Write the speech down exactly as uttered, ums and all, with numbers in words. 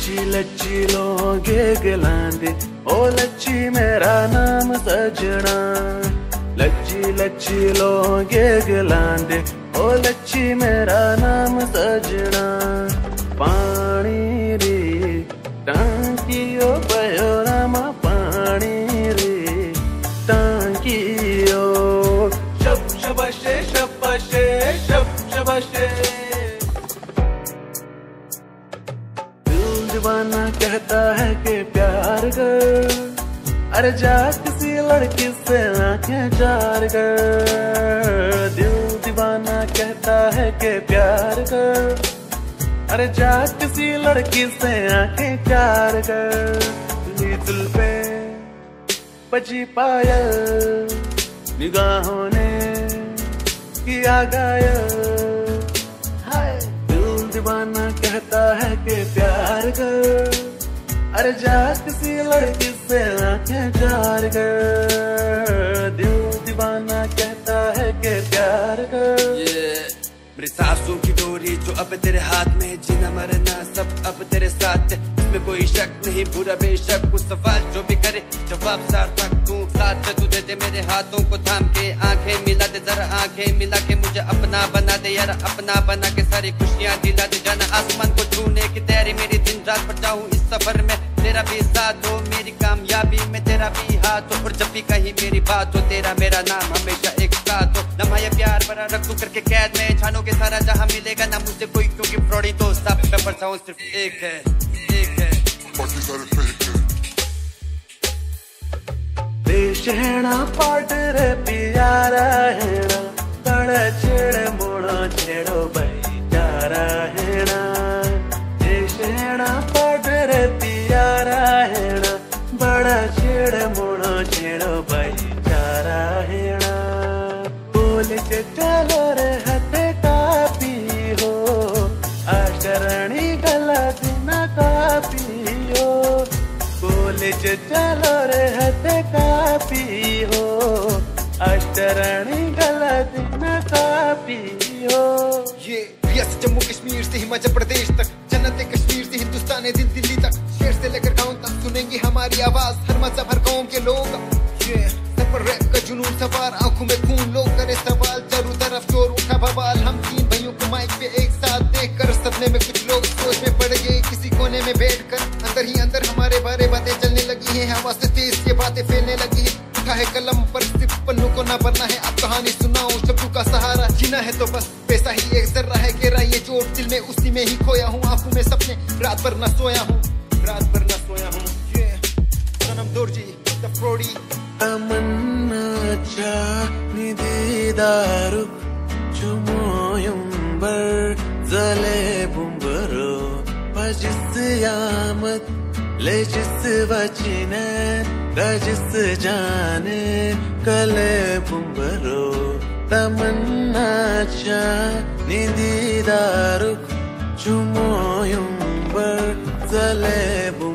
लच्ची लच्ची लोगे गिलांदे ओ लच्ची मेरा नाम सजना। लच्ची लच्ची लोगे गिलांदे ओ लच्ची मेरा नाम सजना। पानी रे टांकियो पयो रामा पानी रे टांकियो। शब शबशे शबशे शब शबशे। दीवाना कहता है कि प्यार कर, अरे जा किसी लड़की से आंखें चार कर। दिल दीवाना कहता है कि प्यार कर, अरे जा किसी लड़की से आंखें चार कर। तुझी जुल्फे बजी पायल निगाहों ने किया घायल। दीवाना कहता है कि प्यार कर, अरे जा किसी लड़की से आंखें चार कर। दिल दीवाना कहता है कि प्यार कर। yeah. मेरी सांसों की डोरी जो अब तेरे हाथ में, जीना मरना सब अब तेरे साथ है, इसमें कोई शक नहीं। बुरा बेशक कुछ सवाल जो भी करे जवाब सार्थक तू। साथ तू दे दे मेरे हाथों को थाम के, आंखें मिला दे जरा आंखें मिला के, मुझे अपना बना दे यार अपना बना के, सारी खुशियां दिला दे जाना। आसमान को छूने की तैयारी मेरी दिन रात पर जाऊं इस सफर में, तेरा भी साथ हो मेरी कामयाबी में तेरा भी हाथ हो। और जब भी कहीं मेरी बात हो तेरा मेरा नाम हमेशा एक साथ हो। लम्हा ये प्यार भरा रख तू करके कैद में, छानों के सारा जहां मिलेगा ना मुझे कोई, क्योंकि फ्रॉडी तो सब पेपर साउंड सिर्फ एक है एक है, बाकी सारे फेक है। देशहना पाट रे प्यारा हेना, तड़ा छेड़ मोड़ा छेड़ो भाई चारा हेना। देशहना पाट रे प्यारा हेना, बड़ा छेड़ मोड़ा छेड़ो भाई चारा हेना। बोल के चलो रे हथे कापी हो, आशरणी गला दिना कापी हो। बोल के चलो रे हथे कापी हो, आशरणी गला दिना कापी हो। ये रियासत जम्मू कश्मीर से हिमाचल प्रदेश तक, जन्नत कश्मीर से हिंदुस्तान दिल दिल्ली तक, शहर से लेकर गांव तक सुनेंगे हमारी आवाज हर मजहब हर कौम के लोग। ये सब पर रैप का जुनून सवार, आंखों में खून लोग करे सवाल, चारों तरफ शोर उठा बवाल। हम तीन भाइयों को माइक पे एक साथ देखकर सपने में कुछ लोग सोच में पड़ गए किसी कोने में बैठकर। अंदर ही अंदर हमारे बारे बातें चलने लगी हैं, हवा से तेज ये बातें फैलने लगी है। उठा है कलम पर सिर्फ पन्नों को ना भरना है, अब कहानी सुनाऊं शब्दों का सहारा। जीना है तो बस पैसा ही एक जर्रा है, गहरा ये चोट दिल में उसी में ही खोया हूँ। आंखों में सपने रात भर न सोया हूँ, रात भर न सोया हूँ। ये सनम दोरजी द फ्रॉडी। तमन्ना चाहनी दीदारुक चुमोयुंबर जले बुंबरो पजिस यामत ले जिस वचिने रजिस जाने कले बुंबरो। तमन्ना चाहनी दीदारुक चुमोयुंबर जले